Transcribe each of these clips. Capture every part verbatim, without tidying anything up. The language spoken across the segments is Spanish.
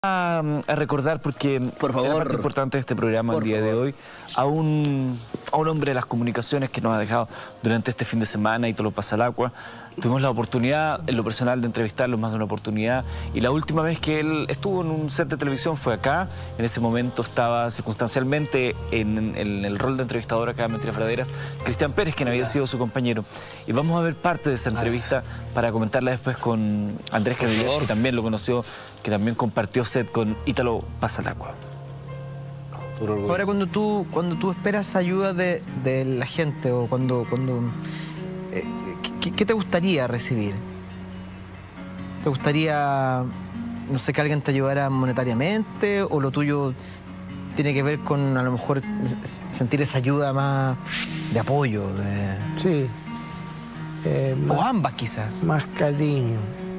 A, a recordar, porque por favor, es parte importante de este programa el día favor. de hoy, a un, a un hombre de las comunicaciones que nos ha dejado durante este fin de semana y todo lo pasa al agua. Tuvimos la oportunidad, en lo personal, de entrevistarlo más de una oportunidad, y la última vez que él estuvo en un set de televisión fue acá. En ese momento estaba circunstancialmente en, en, en el rol de entrevistador acá en Mentiras Verdaderas Cristian Pérez, quien había sido su compañero. Y vamos a ver parte de esa entrevista para comentarla después con Andrés Canellas, que también lo conoció, que también compartió set con Ítalo Pasalacqua. Ahora, cuando tú, cuando tú esperas ayuda de, de la gente, o cuando, cuando eh, ¿qué, ¿qué te gustaría recibir? ¿Te gustaría, no sé, que alguien te ayudara monetariamente, o lo tuyo tiene que ver con, a lo mejor, sentir esa ayuda más de apoyo? De... Sí. Eh, más, o ambas, quizás. Más cariño.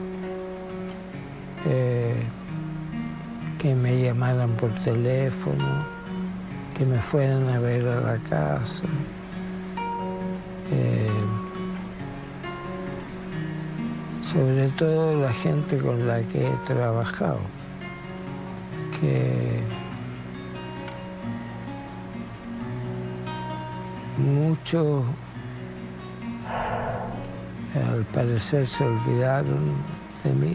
Eh, que me llamaran por teléfono, que me fueran a ver a la casa. Eh, sobre todo la gente con la que he trabajado, que muchos al parecer se olvidaron de mí,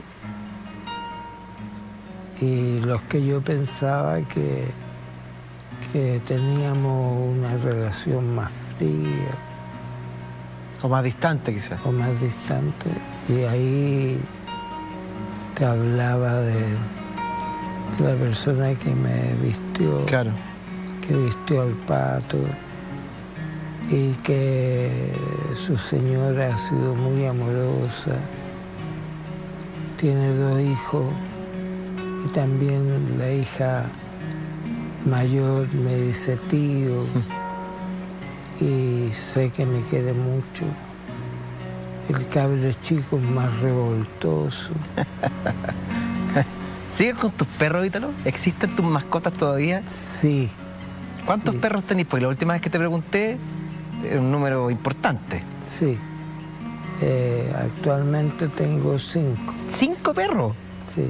y los que yo pensaba que, que teníamos una relación más fría. O más distante, quizás. O más distante. Y ahí te hablaba de, de la persona que me vistió. Claro. Que vistió al pato. Y que su señora ha sido muy amorosa. Tiene dos hijos. Y también la hija mayor me dice tío, y sé que me quiere mucho. El cabro chico es más revoltoso. ¿Sigues con tus perros, Ítalo? ¿Existen tus mascotas todavía? Sí. ¿Cuántos sí. perros tenés? Porque la última vez que te pregunté era un número importante. Sí. Eh, actualmente tengo cinco. ¿Cinco perros? Sí.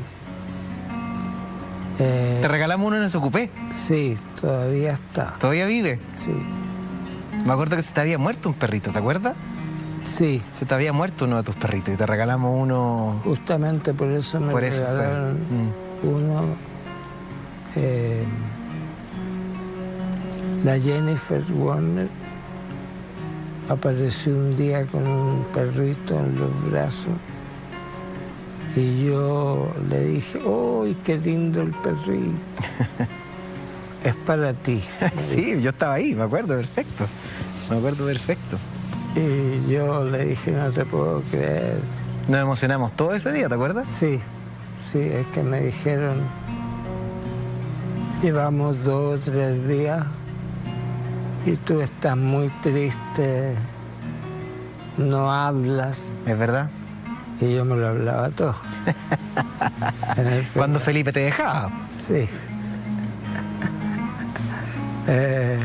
Eh, Te regalamos uno en ese ocupé. Sí, todavía está. ¿Todavía vive? Sí. Me acuerdo que se te había muerto un perrito, ¿te acuerdas? Sí. Se te había muerto uno de tus perritos y te regalamos uno... Justamente por eso me por eso regalaron fue. Mm. uno. Eh, la Jennifer Warner apareció un día con un perrito en los brazos. Y yo le dije, ¡ay, qué lindo el perrito! Es para ti. Sí, yo estaba ahí, me acuerdo perfecto. Me acuerdo perfecto. Y yo le dije, no te puedo creer. Nos emocionamos todo ese día, ¿te acuerdas? Sí, sí, es que me dijeron, llevamos dos o tres días y tú estás muy triste, no hablas. ¿Es verdad? Y yo me lo hablaba todo. ¿Cuándo Felipe te dejaba? Sí. Eh,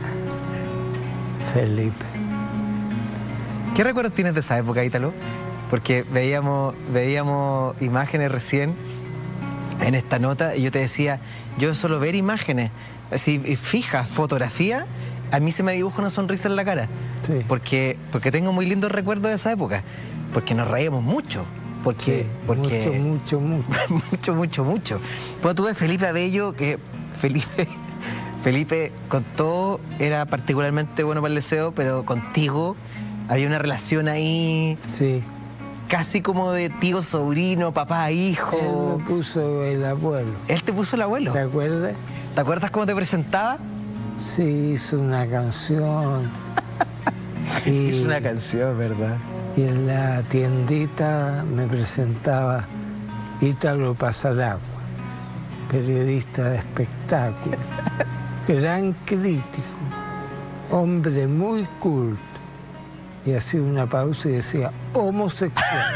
Felipe. ¿Qué recuerdos tienes de esa época, Ítalo? Porque veíamos, veíamos imágenes recién en esta nota y yo te decía, yo solo ver imágenes, así fijas, fotografías, a mí se me dibuja una sonrisa en la cara. Sí. Porque, porque tengo muy lindos recuerdos de esa época. Porque nos reíamos mucho. Porque, sí, porque mucho, mucho, mucho. mucho, mucho, mucho. Pues tuve Felipe Abello, que Felipe, Felipe con todo era particularmente bueno para el deseo, pero contigo había una relación ahí. Sí. Casi como de tío, sobrino, papá, hijo. Él me puso el abuelo. ¿Él te puso el abuelo? ¿Te acuerdas? ¿Te acuerdas cómo te presentaba? Sí, hizo una canción. y... Hizo una canción, ¿verdad? Y en la tiendita me presentaba Ítalo Pasalacqua, periodista de espectáculo, gran crítico, hombre muy culto. Y hacía una pausa y decía, homosexual.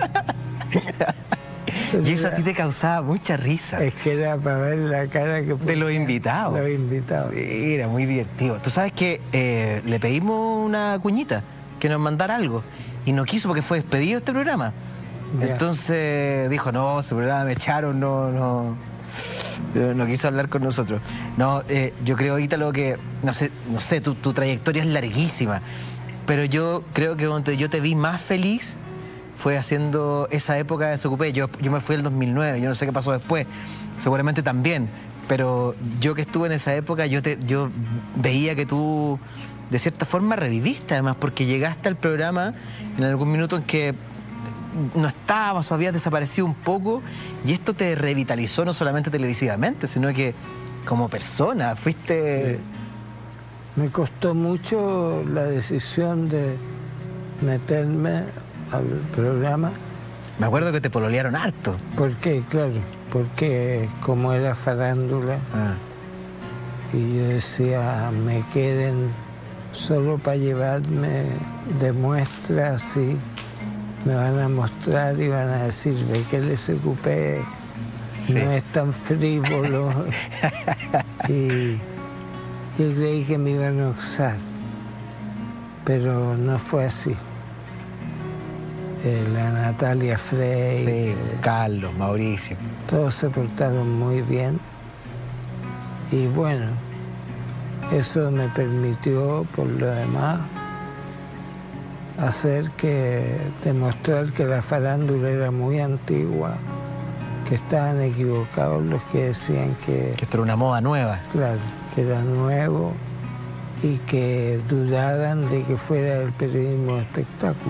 Y eso a ti te causaba mucha risa. Es que era para ver la cara que de los invitados. De los invitados. Sí, era muy divertido. Tú sabes que eh, le pedimos una cuñita que nos mandara algo. Y no quiso porque fue despedido este programa. Ya. Entonces dijo, no, ese programa me echaron, no, no. No quiso hablar con nosotros. No, eh, yo creo, Ítalo, que, no sé, no sé tu, tu trayectoria es larguísima, pero yo creo que donde yo te vi más feliz fue haciendo esa época de Desocupé. Yo, yo me fui el dos mil nueve, yo no sé qué pasó después, seguramente también, pero yo que estuve en esa época, yo, te, yo veía que tú, de cierta forma, reviviste además, porque llegaste al programa en algún minuto en que no estabas o habías desaparecido un poco, y esto te revitalizó no solamente televisivamente, sino que como persona, fuiste... Sí. Me costó mucho la decisión de meterme al programa. Me acuerdo que te pololearon harto. ¿Por qué? Claro, porque como era farándula, ah. y yo decía, me quieren solo para llevarme de muestra así. Me van a mostrar y van a decir, ve que el S Q P sí. no es tan frívolo. Y yo creí que me iban a usar, pero no fue así. Eh, la Natalia Frey, sí, eh, Carlos, Mauricio. Todos se portaron muy bien. Y bueno, eso me permitió, por lo demás, hacer que, demostrar que la farándula era muy antigua, que estaban equivocados los que decían que... Que esto era una moda nueva. Claro, que era nuevo y que dudaran de que fuera el periodismo de espectáculo.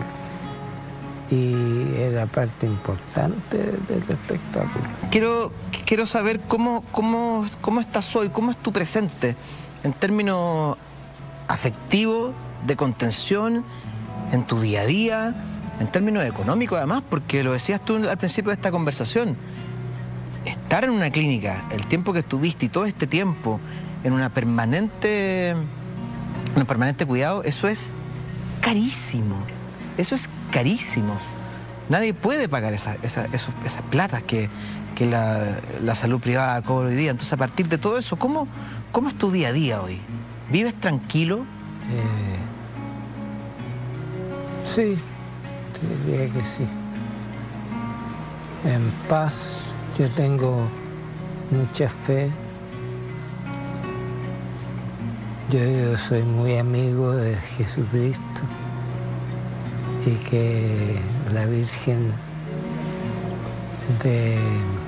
Y era parte importante del espectáculo. Quiero, quiero saber cómo, cómo, cómo estás hoy, cómo es tu presente, en términos afectivos, de contención, en tu día a día, en términos económicos además, porque lo decías tú al principio de esta conversación, estar en una clínica, el tiempo que estuviste y todo este tiempo en una permanente, en un permanente cuidado, eso es carísimo, eso es carísimo. Nadie puede pagar esa, esa, esos, esas platas que, que la, la salud privada cobra hoy día. Entonces, a partir de todo eso, ¿cómo, cómo es tu día a día hoy? ¿Vives tranquilo? Eh... Sí, te diría que sí. En paz, yo tengo mucha fe. Yo, yo soy muy amigo de Jesucristo y que la Virgen de...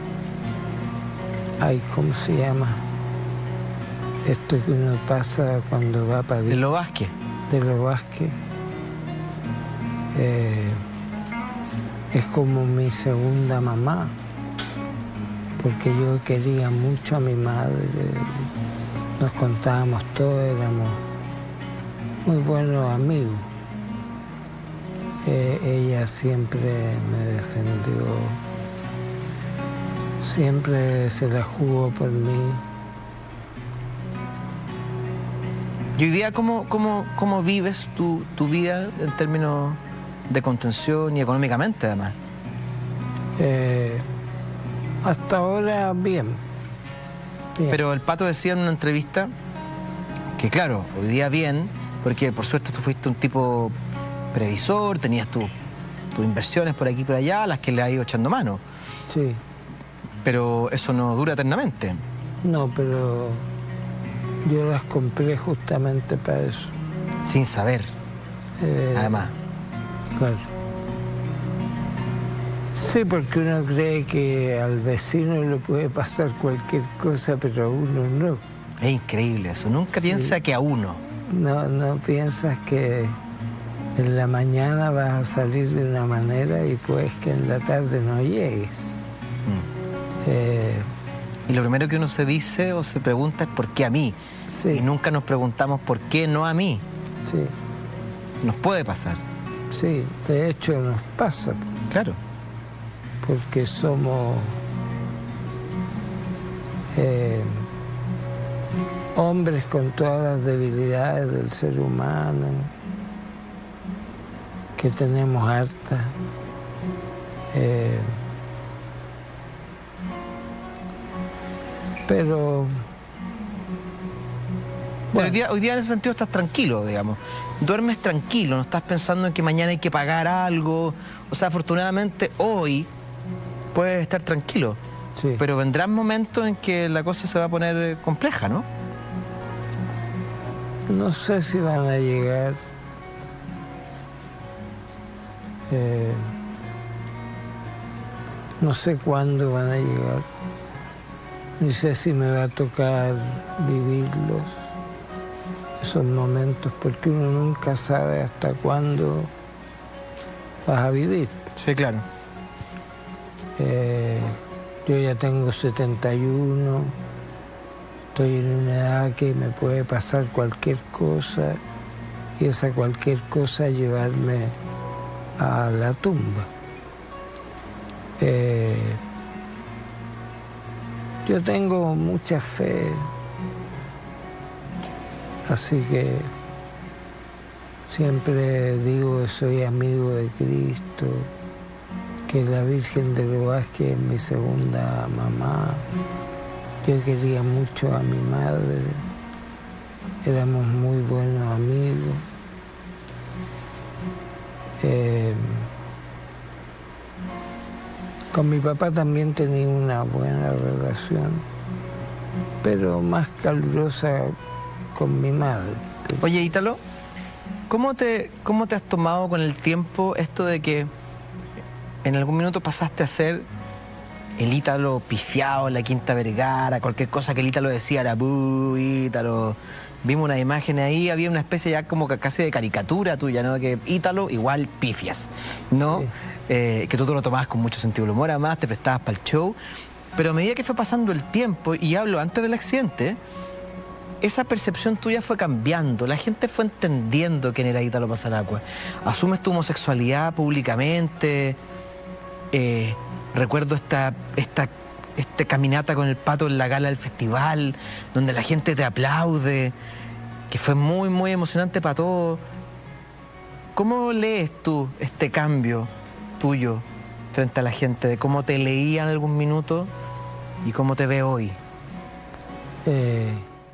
Ay, ¿cómo se llama? Esto que uno pasa cuando va para... De Lo Vázquez. De Lo Vázquez. Eh, es como mi segunda mamá, porque yo quería mucho a mi madre, nos contábamos todo, éramos muy buenos amigos. Eh, ella siempre me defendió, siempre se la jugó por mí. ¿Y hoy día cómo, cómo, cómo vives tu, tu vida en términos de contención y económicamente además? Eh, hasta ahora bien. bien. Pero el Pato decía en una entrevista que claro, hoy día bien, porque por suerte tú fuiste un tipo previsor, tenías tus tu inversiones por aquí y por allá, las que le has ido echando mano. Sí. Pero eso no dura eternamente. No, pero yo las compré justamente para eso. Sin saber, eh, además. Claro. Sí, porque uno cree que al vecino le puede pasar cualquier cosa, pero a uno no. Es increíble eso. Nunca sí. piensa que a uno. No, no piensas que en la mañana vas a salir de una manera y pues que en la tarde no llegues. Mm. Eh, y lo primero que uno se dice o se pregunta es ¿por qué a mí? Sí. Y nunca nos preguntamos ¿por qué no a mí? Sí. Nos puede pasar. Sí, de hecho nos pasa. Claro. Porque somos eh, hombres con todas las debilidades del ser humano, que tenemos harta. Eh, pero... Bueno, hoy día, hoy día en ese sentido estás tranquilo, digamos. Duermes tranquilo, no estás pensando en que mañana hay que pagar algo. O sea, afortunadamente hoy puedes estar tranquilo. Sí. Pero vendrán momentos en que la cosa se va a poner compleja, ¿no? No sé si van a llegar. Eh, no sé cuándo van a llegar. Ni sé si me va a tocar vivirlos, esos momentos, porque uno nunca sabe hasta cuándo vas a vivir. Sí, claro. Eh, yo ya tengo setenta y uno, estoy en una edad que me puede pasar cualquier cosa y esa cualquier cosa llevarme a la tumba. Eh, yo tengo mucha fe, así que siempre digo que soy amigo de Cristo, que la Virgen de los Vázquez es mi segunda mamá. Yo quería mucho a mi madre, éramos muy buenos amigos. Eh, con mi papá también tenía una buena relación, pero más calurosa con mi madre. Oye, Ítalo, ¿cómo te, cómo te has tomado con el tiempo esto de que en algún minuto pasaste a ser el Ítalo pifiado en la Quinta Vergara? Cualquier cosa que el Ítalo decía era "buh, Ítalo". Vimos unas imágenes ahí, había una especie ya como que casi de caricatura tuya, ¿no? Que Ítalo igual pifias, ¿no? Sí. Eh, que tú te lo tomabas con mucho sentido del humor, además te prestabas para el show. Pero a medida que fue pasando el tiempo, y hablo antes del accidente, esa percepción tuya fue cambiando, la gente fue entendiendo quién era Ítalo Passalacqua. Asumes tu homosexualidad públicamente. Eh, recuerdo esta, esta, esta caminata con el Pato en la gala del festival, donde la gente te aplaude, que fue muy, muy emocionante para todos. ¿Cómo lees tú este cambio tuyo frente a la gente, de cómo te leía en algún minuto y cómo te ve hoy? Eh...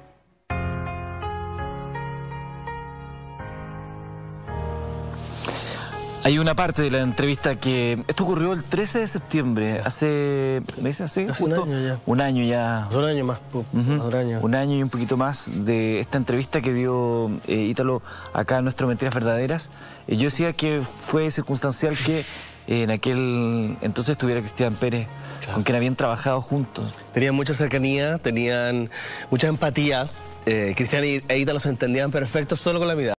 Hay una parte de la entrevista que... Esto ocurrió el trece de septiembre, hace... ¿Me dicen así? Hace un año ya. Un año ya. Un año más. Uh -huh. Un año. Un año y un poquito más de esta entrevista que dio eh, Ítalo acá en nuestro Mentiras Verdaderas. Eh, yo decía que fue circunstancial que eh, en aquel entonces estuviera Cristian Pérez, claro, con quien habían trabajado juntos. Tenían mucha cercanía, tenían mucha empatía. Eh, Cristian e Ítalo se entendían perfecto solo con la mirada.